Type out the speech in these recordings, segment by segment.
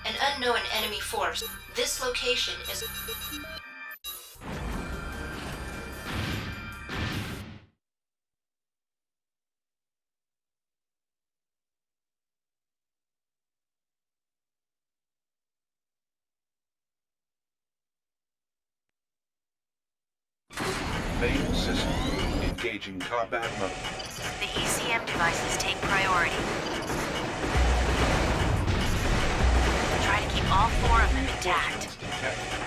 An unknown enemy force. This location is... Main system. Engaging combat mode. The ECM devices take priority. Try to keep all 4 of them intact. Detected.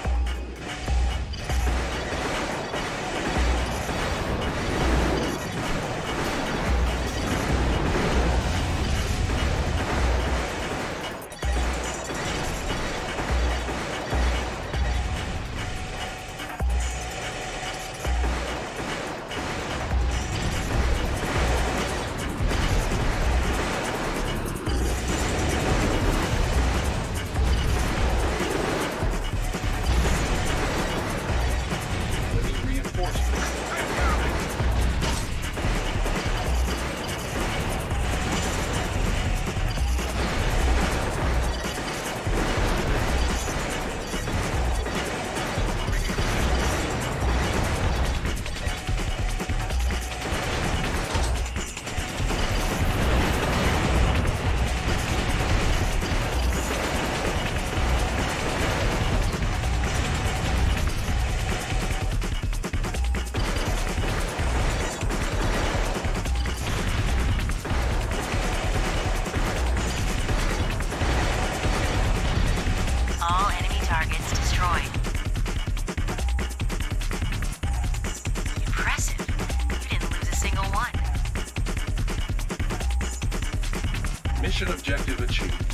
All enemy targets destroyed. Impressive. You didn't lose a single one. Mission objective achieved.